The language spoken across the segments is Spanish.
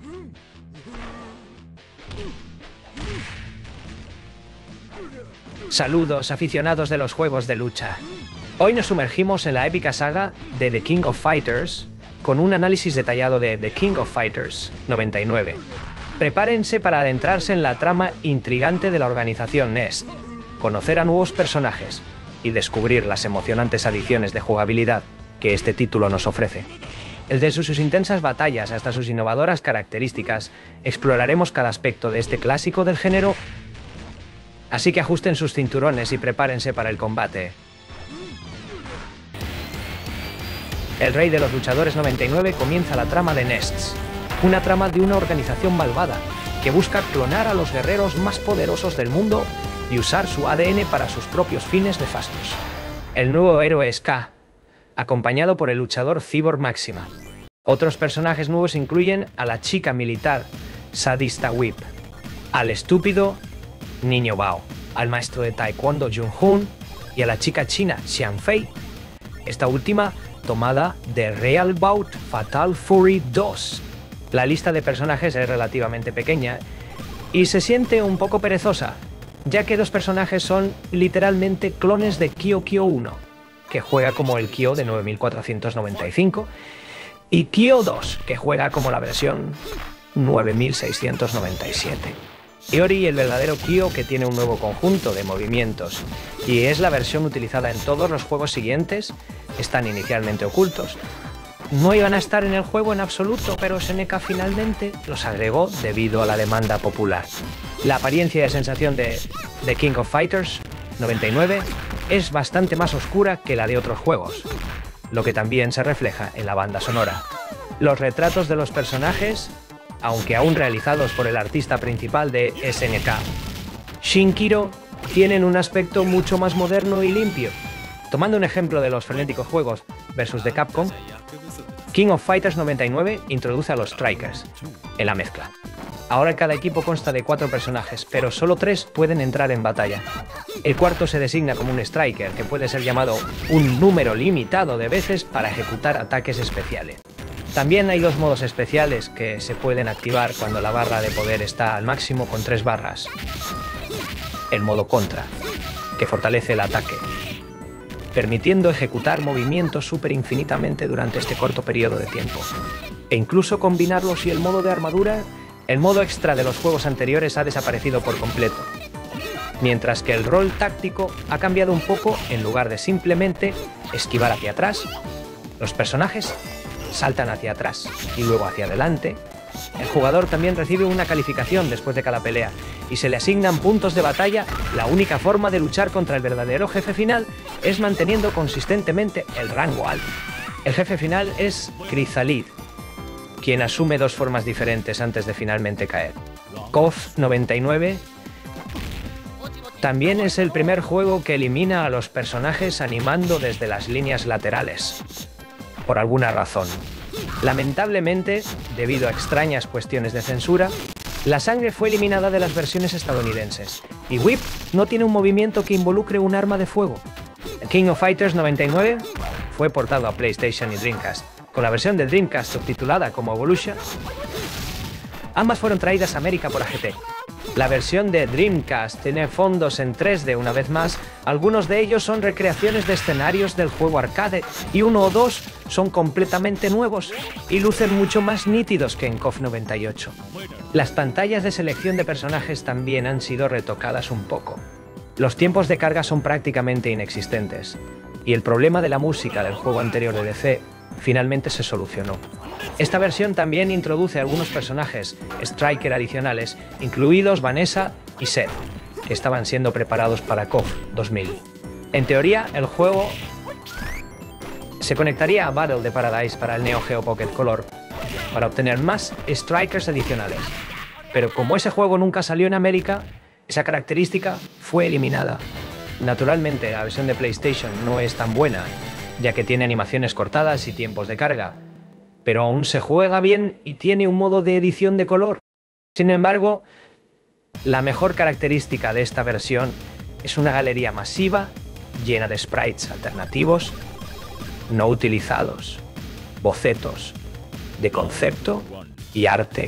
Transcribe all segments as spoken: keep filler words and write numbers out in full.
Saludos, aficionados de los juegos de lucha. Hoy nos sumergimos en la épica saga de The King of Fighters con un análisis detallado de The King of Fighters noventa y nueve. Prepárense para adentrarse en la trama intrigante de la organización Nest, conocer a nuevos personajes y descubrir las emocionantes adiciones de jugabilidad que este título nos ofrece. Desde sus intensas batallas hasta sus innovadoras características, exploraremos cada aspecto de este clásico del género, así que ajusten sus cinturones y prepárense para el combate. El Rey de los Luchadores noventa y nueve comienza la trama de Nests, una trama de una organización malvada que busca clonar a los guerreros más poderosos del mundo y usar su A D N para sus propios fines nefastos. El nuevo héroe es K, acompañado por el luchador Cyborg Máxima. Otros personajes nuevos incluyen a la chica militar Sadista Whip, al estúpido Niño Bao, al maestro de Taekwondo Jun Hun y a la chica china Xian Fei, esta última tomada de Real Bout Fatal Fury dos. La lista de personajes es relativamente pequeña y se siente un poco perezosa, ya que los personajes son literalmente clones de Kyo Kyo uno, que juega como el Kyo de nueve mil cuatrocientos noventa y cinco, y Kyo dos, que juega como la versión nueve mil seiscientos noventa y siete. Iori, el verdadero Kyo, que tiene un nuevo conjunto de movimientos y es la versión utilizada en todos los juegos siguientes, están inicialmente ocultos. No iban a estar en el juego en absoluto, pero S N K finalmente los agregó debido a la demanda popular. La apariencia y sensación de The King of Fighters noventa y nueve es bastante más oscura que la de otros juegos, lo que también se refleja en la banda sonora. Los retratos de los personajes, aunque aún realizados por el artista principal de S N K, Shinkiro, tienen un aspecto mucho más moderno y limpio. Tomando un ejemplo de los frenéticos juegos versus de Capcom, King of Fighters noventa y nueve introduce a los Strikers en la mezcla. Ahora cada equipo consta de cuatro personajes, pero solo tres pueden entrar en batalla. El cuarto se designa como un Striker, que puede ser llamado un número limitado de veces para ejecutar ataques especiales. También hay dos modos especiales que se pueden activar cuando la barra de poder está al máximo con tres barras. El modo Contra, que fortalece el ataque, permitiendo ejecutar movimientos súper infinitamente durante este corto periodo de tiempo. E incluso combinarlos y el modo de armadura, el modo extra de los juegos anteriores ha desaparecido por completo. Mientras que el rol táctico ha cambiado un poco, en lugar de simplemente esquivar hacia atrás, los personajes saltan hacia atrás y luego hacia adelante. El jugador también recibe una calificación después de cada pelea y se le asignan puntos de batalla. La única forma de luchar contra el verdadero jefe final es manteniendo consistentemente el rango alto. El jefe final es Chrysalid, quien asume dos formas diferentes antes de finalmente caer. K O F noventa y nueve también es el primer juego que elimina a los personajes animando desde las líneas laterales, por alguna razón. Lamentablemente, debido a extrañas cuestiones de censura, la sangre fue eliminada de las versiones estadounidenses, y Whip no tiene un movimiento que involucre un arma de fuego. King of Fighters noventa y nueve fue portado a PlayStation y Dreamcast, con la versión de Dreamcast subtitulada como Evolution. Ambas fueron traídas a América por A G T. La versión de Dreamcast tiene fondos en tres D una vez más, algunos de ellos son recreaciones de escenarios del juego arcade y uno o dos son completamente nuevos y lucen mucho más nítidos que en K O F noventa y ocho. Las pantallas de selección de personajes también han sido retocadas un poco. Los tiempos de carga son prácticamente inexistentes y el problema de la música del juego anterior de D C finalmente se solucionó. Esta versión también introduce algunos personajes Striker adicionales, incluidos Vanessa y Seth, que estaban siendo preparados para K O F dos mil. En teoría, el juego se conectaría a Battle de Paradise para el Neo Geo Pocket Color para obtener más Strikers adicionales, pero como ese juego nunca salió en América, esa característica fue eliminada. Naturalmente, la versión de PlayStation no es tan buena, ya que tiene animaciones cortadas y tiempos de carga, pero aún se juega bien y tiene un modo de edición de color. Sin embargo, la mejor característica de esta versión es una galería masiva llena de sprites alternativos, no utilizados, bocetos de concepto y arte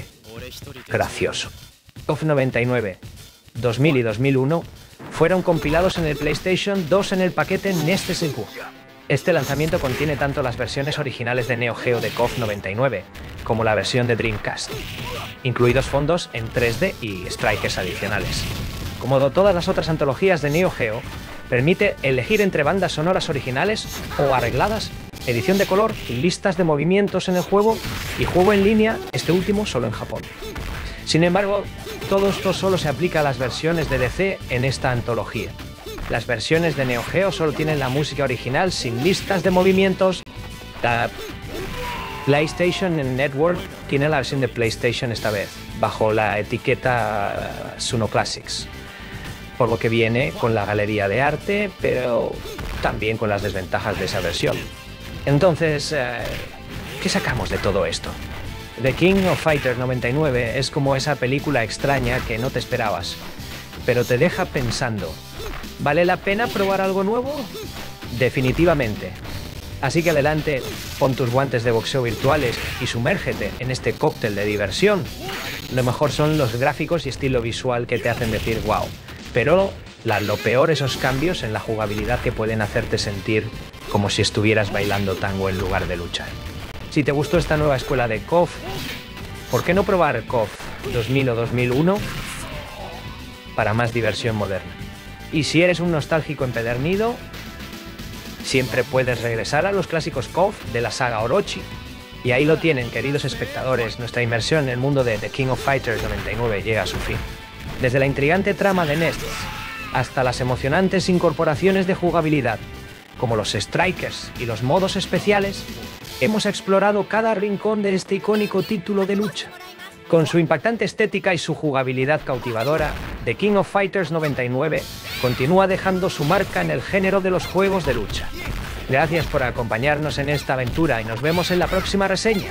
gracioso. KOF noventa y nueve, dos mil y dos mil uno fueron compilados en el PlayStation dos en el paquete Nestes en Q. Este lanzamiento contiene tanto las versiones originales de Neo Geo de KOF noventa y nueve como la versión de Dreamcast, incluidos fondos en tres D y strikers adicionales. Como todas las otras antologías de Neo Geo, permite elegir entre bandas sonoras originales o arregladas, edición de color, listas de movimientos en el juego y juego en línea, este último solo en Japón. Sin embargo, todo esto solo se aplica a las versiones de D C en esta antología. Las versiones de Neo Geo solo tienen la música original sin listas de movimientos. La PlayStation Network tiene la versión de PlayStation esta vez, bajo la etiqueta Suno Classics, por lo que viene con la galería de arte, pero también con las desventajas de esa versión. Entonces, eh, ¿qué sacamos de todo esto? The King of Fighters noventa y nueve es como esa película extraña que no te esperabas, pero te deja pensando, ¿vale la pena probar algo nuevo? Definitivamente. Así que adelante, pon tus guantes de boxeo virtuales y sumérgete en este cóctel de diversión. Lo mejor son los gráficos y estilo visual que te hacen decir wow, pero la, lo peor esos cambios en la jugabilidad que pueden hacerte sentir como si estuvieras bailando tango en lugar de luchar. Si te gustó esta nueva escuela de KOF, ¿por qué no probar KOF dos mil o dos mil uno para más diversión moderna? Y si eres un nostálgico empedernido, siempre puedes regresar a los clásicos KOF de la saga Orochi. Y ahí lo tienen, queridos espectadores, nuestra inmersión en el mundo de The King of Fighters noventa y nueve llega a su fin. Desde la intrigante trama de Nests hasta las emocionantes incorporaciones de jugabilidad, como los strikers y los modos especiales, hemos explorado cada rincón de este icónico título de lucha. Con su impactante estética y su jugabilidad cautivadora, The King of Fighters noventa y nueve continúa dejando su marca en el género de los juegos de lucha. Gracias por acompañarnos en esta aventura y nos vemos en la próxima reseña.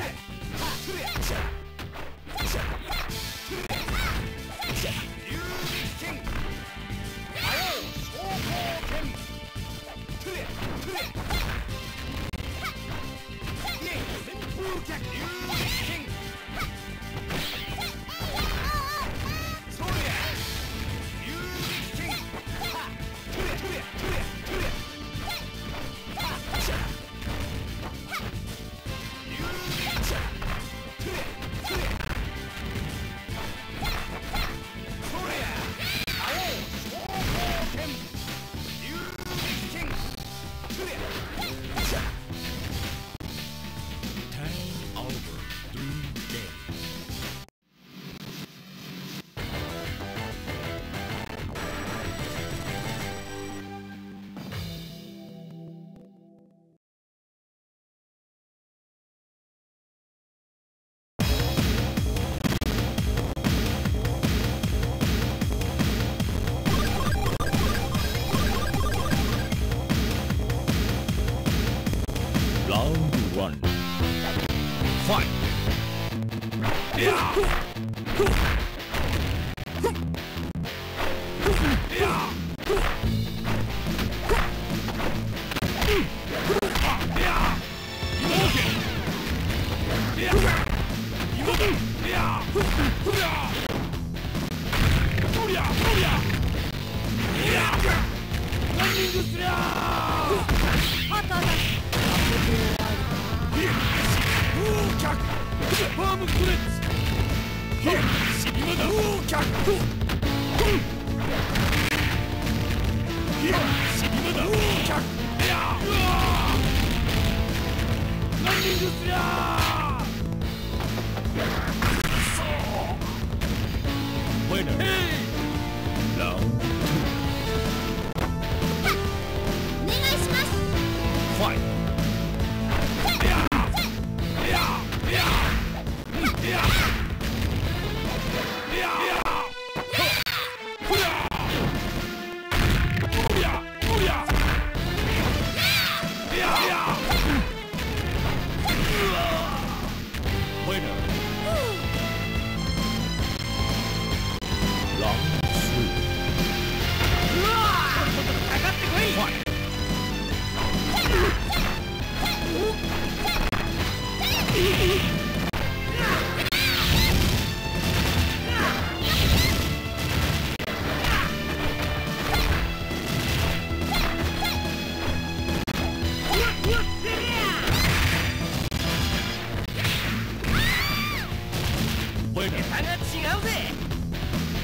Winner. 桁が違うぜ。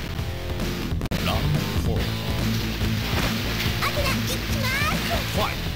Round four. アキラ行きます。 Fight.